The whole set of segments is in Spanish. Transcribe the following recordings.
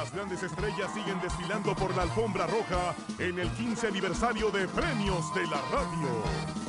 Las grandes estrellas siguen desfilando por la alfombra roja en el 15 aniversario de Premios de la Radio.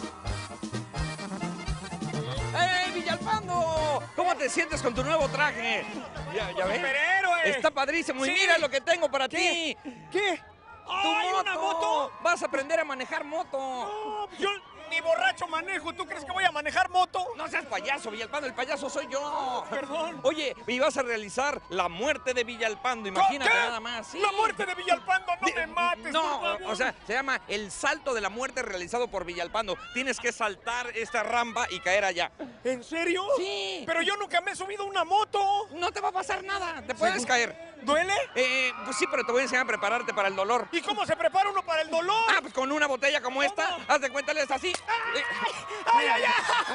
¡Hey, Villalpando! ¿Cómo te sientes con tu nuevo traje? ¿Ya ves? ¡Superhéroe! Está padrísimo. Y Sí. mira lo que tengo para ¿Qué? ti. ¿Qué? ¡Tu ¡Ay, moto! una moto! Vas a aprender a manejar moto. No, yo ni borracho manejo. ¿Tú crees que voy a manejar moto? No seas payaso, Villalpando. El payaso soy yo. Perdón. Oye, y vas a realizar la muerte de Villalpando. Imagínate ¿Qué? nada más. Sí. La muerte de Villalpando, no me mates, No, por favor. o sea, se llama el salto de la muerte realizado por Villalpando. Tienes que saltar esta rampa y caer allá. ¿En serio? Sí. Pero yo nunca me he subido a una moto. No te va a pasar nada. Te puedes caer. ¿Duele? Pues sí, pero te voy a enseñar a prepararte para el dolor. ¿Y cómo se prepara uno para el dolor? Ah, pues con una botella como esta, haz de cuenta, es así. ¡Ay, ay,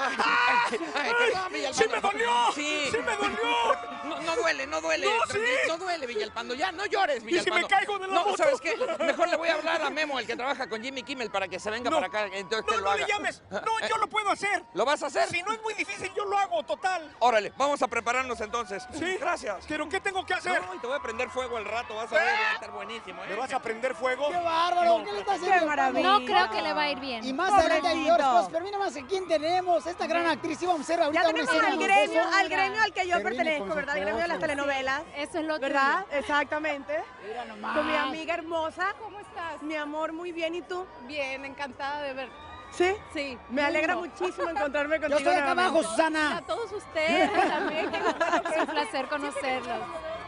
Ay, perdón, Villalpando. ¡Sí me dolió! Sí. ¡Sí me dolió! No duele, no duele. No, Tranquilo, sí. no duele, Villalpando. Ya, no llores, ¿Y si Villalpando. me caigo de la No, moto? ¿sabes qué? Mejor le voy a hablar a Memo, el que trabaja con Jimmy Kimmel, para que se venga para acá. Entonces que No, lo no haga. le llames. No, yo lo puedo hacer. ¿Lo vas a hacer? Si no es muy difícil, yo lo hago, total. Órale, vamos a prepararnos entonces. Sí. Gracias. ¿Pero qué tengo que hacer? No, y te voy a prender fuego al rato, vas a ver, va a estar buenísimo, ¿Me vas a prender fuego? ¡Qué bárbaro! ¿Qué le está haciendo? ¡Qué maravilla! No creo que le va a ir bien. Y más adelante hay Pobrecito. peores cosas, pero mira más, ¿quién tenemos? Esta gran actriz, y vamos a hacer ahorita Ya una tenemos escena al donde gremio, besos. al que yo Pero viene pertenezco, con su ¿verdad? El gremio de las esposo. telenovelas. Eso es lo ¿Verdad? Exactamente. Mira nomás. Con mi amiga hermosa. ¿Cómo estás? Mi amor, muy bien. ¿Y tú? Bien, encantada de ver. ¿Sí? Sí. Me alegra muchísimo encontrarme Yo contigo. estoy acá abajo, nuevamente. A Susana. todos ustedes también. Es un placer conocerlos.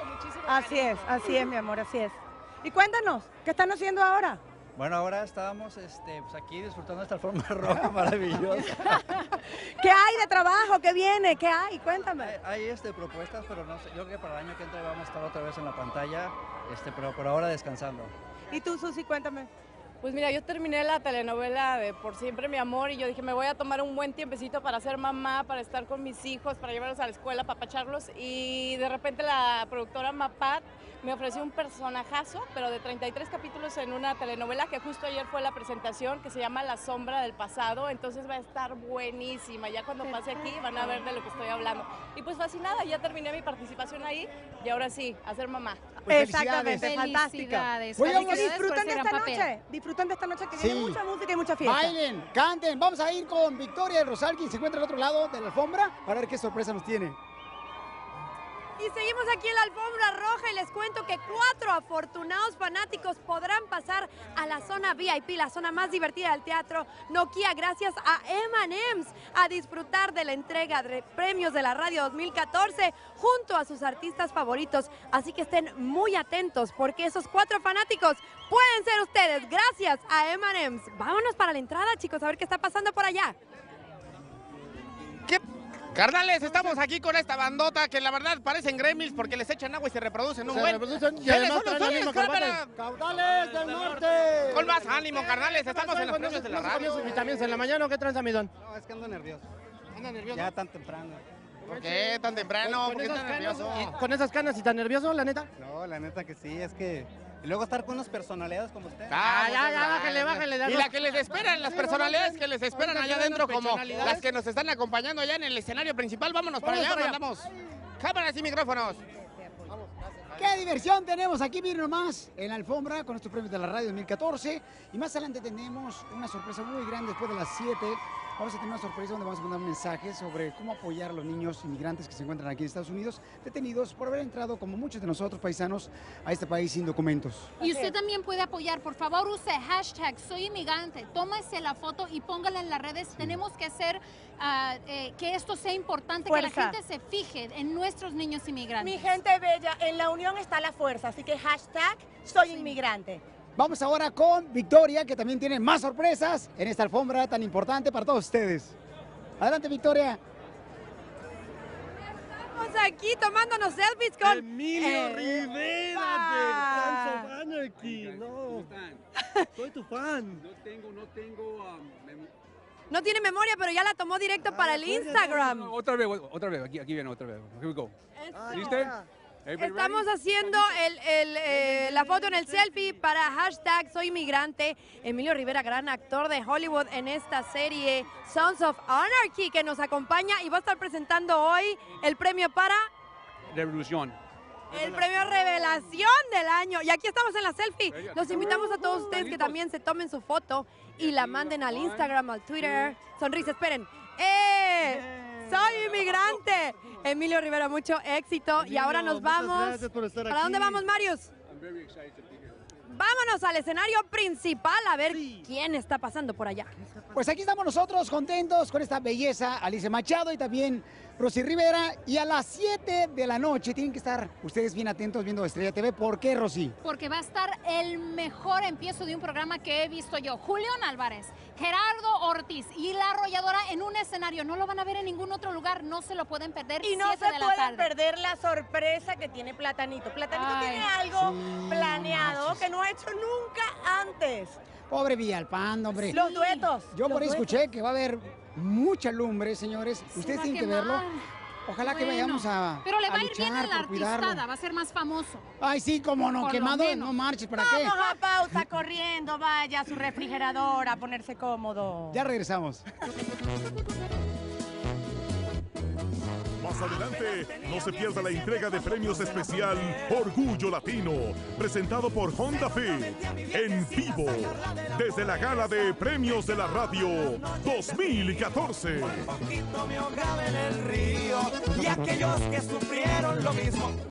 Así es, mi amor, así es. Y cuéntanos, ¿qué están haciendo ahora? Bueno, ahora estábamos pues aquí disfrutando de esta forma roja maravillosa. ¿Qué hay de trabajo? ¿Qué viene? ¿Qué hay? Cuéntame. Hay propuestas, pero no sé, yo creo que para el año que entra vamos a estar otra vez en la pantalla, pero por ahora descansando. ¿Y tú, Susi, cuéntame? Pues mira, yo terminé la telenovela de Por Siempre Mi Amor y yo dije, me voy a tomar un buen tiempecito para ser mamá, para estar con mis hijos, para llevarlos a la escuela, para apapacharlos. Y de repente la productora Mapat me ofreció un personajazo, pero de 33 capítulos en una telenovela que justo ayer fue la presentación, que se llama La Sombra del Pasado. Entonces va a estar buenísima. Ya cuando pase aquí van a ver de lo que estoy hablando. Y pues fascinada, ya terminé mi participación ahí y ahora sí, a ser mamá. Pues Exactamente, fantástica. Felicidades. Oigan, Así que Felicidades por disfruten de ese esta gran papel. noche, disfruten de esta noche que Sí. viene mucha música y mucha fiesta. Bailen, canten. Vamos a ir con Victoria de Rosal, quien se encuentra al otro lado de la alfombra, para ver qué sorpresa nos tiene. Y seguimos aquí en la alfombra roja y les cuento que 4 afortunados fanáticos podrán pasar a la zona VIP, la zona más divertida del teatro Nokia, gracias a M&M's, a disfrutar de la entrega de premios de la radio 2014 junto a sus artistas favoritos. Así que estén muy atentos porque esos 4 fanáticos pueden ser ustedes gracias a M&M's. Vámonos para la entrada, chicos, a ver qué está pasando por allá. ¿Qué? Carnales, estamos aquí con esta bandota que la verdad parecen gremlins porque les echan agua y se reproducen un buen. y ¿Quiénes además son traen la ustedes, misma cámara? corbata. ¡Caudales del norte! Con más ánimo, carnales, estamos en los premios de la radio. ¿Vitaminas en la mañana o qué tranza, mi don? No, es que ando nervioso. ¿Anda nervioso? Ya tan temprano. ¿Por qué tan temprano? ¿Por qué tan nervioso? ¿Con esas canas y tan nervioso, la neta? No, la neta que sí, es que... Y luego estar con unas personalidades como usted. Bájale. Y la que les esperan, las personalidades que les esperan allá adentro, como las que nos están acompañando allá en el escenario principal. Vámonos para allá, mandamos cámaras y micrófonos. ¡Qué diversión tenemos aquí, miren nomás, en la alfombra con estos premios de la radio 2014! Y más adelante tenemos una sorpresa muy grande después de las 7. Vamos a tener una sorpresa donde vamos a mandar un mensaje sobre cómo apoyar a los niños inmigrantes que se encuentran aquí en Estados Unidos, detenidos por haber entrado, como muchos de nosotros paisanos, a este país sin documentos. Y usted también puede apoyar. Por favor, use hashtag Soy Inmigrante. Tómese la foto y póngala en las redes. Tenemos que hacer que esto sea importante, que Fuerza. la gente se fije en nuestros niños inmigrantes. Mi gente bella, en la unión está la fuerza, así que hashtag Soy Inmigrante. Vamos ahora con Victoria, que también tiene más sorpresas en esta alfombra tan importante para todos ustedes. Adelante, Victoria. Estamos aquí tomándonos selfies con Emilio Rivera de Sons of Anarchy. No, soy tu fan. No tiene memoria, pero ya la tomó directo para el Instagram. Otra vez, aquí viene otra vez. Here we go. ¿Viste? Estamos haciendo la foto en el selfie para hashtag Soy Inmigrante. Emilio Rivera, gran actor de Hollywood en esta serie Sons of Anarchy, que nos acompaña y va a estar presentando hoy el premio para... Revolución. El premio Revelación del año. Y aquí estamos en la selfie. Los invitamos a todos ustedes que también se tomen su foto y la manden al Instagram, al Twitter. Sonrisa, esperen. ¡Soy inmigrante! Emilio Rivera, mucho éxito. Y ahora nos vamos. Gracias por estar ¿Para aquí. dónde vamos, Marius? Vámonos al escenario principal a ver quién está pasando por allá. Pues aquí estamos nosotros contentos con esta belleza, Alicia Machado y también Rosy Rivera. Y a las 7 de la noche tienen que estar ustedes bien atentos viendo Estrella TV. ¿Por qué, Rosy? Porque va a estar el mejor empiezo de un programa que he visto yo. Julián Álvarez, Gerardo Ortiz y La Arrolladora en un escenario. No lo van a ver en ningún otro lugar, no se lo pueden perder. Y no 7 se de la pueden tarde. perder la sorpresa que tiene Platanito. Platanito Ay, tiene algo sí, planeado manches. que no ha hecho nunca antes. Pobre Villalpando, hombre. Los duetos. Yo los por ahí duetos. escuché que va a haber mucha lumbre, señores. Ustedes va a tienen que quemar. verlo. Ojalá que Bueno, vayamos a pero le va a ir luchar bien a la por cuidarlo. artistada, va a ser más famoso. Ay, sí, cómo no, Por lo quemado, menos. no marches, ¿para qué? Vamos a pausa corriendo, vaya a su refrigerador a ponerse cómodo. Ya regresamos. Más adelante, no se pierda la entrega de premios especial Orgullo Latino, presentado por Honda Fit, en vivo, desde la gala de Premios de la Radio 2014. Me ahogaba en el río y aquellos que sufrieron lo mismo